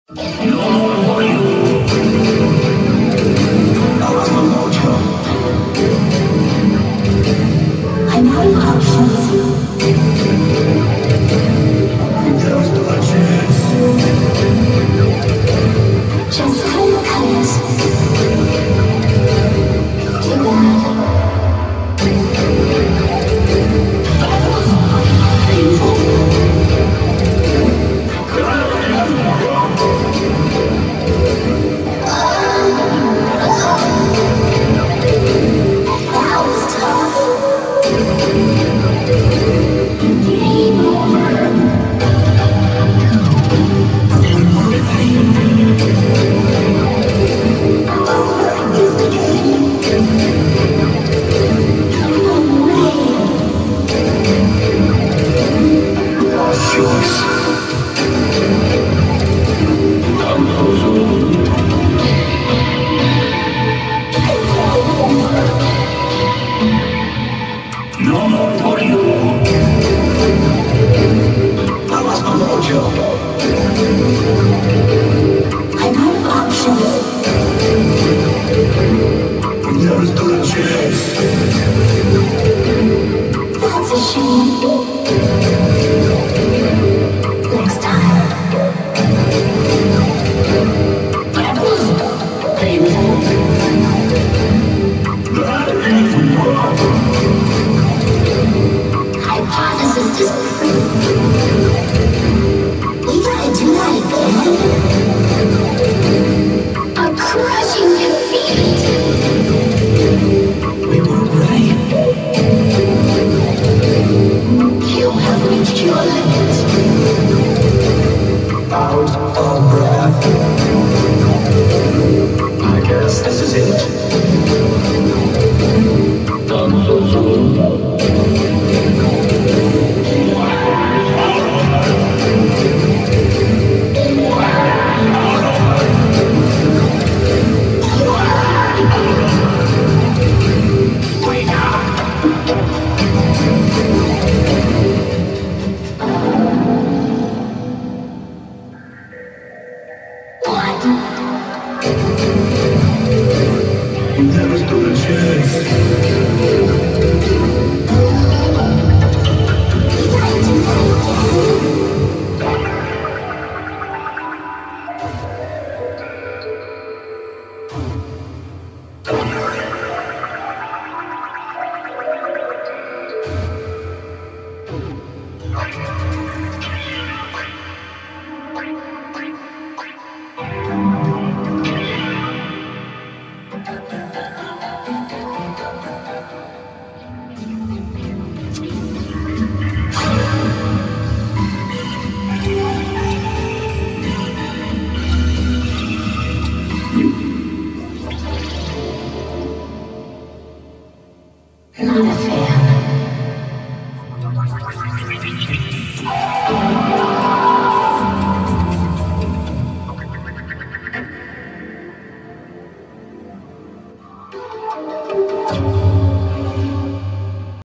I'm out of options. Just couldn't cut it. Too bad. Painful. That was tough. Game over. Over is the game. Come away. Lost choice. I'm so soon. No more for you. I lost my mojo. I'm out of options. We never stood a chance. That's a shame. Next time. That was painful. Hypothesis disproved. We gotta do that again. A crushing defeat. We were right. You have reached your limit. Out of breath. I guess this is it. Done so soon. Never stood a chance. Not a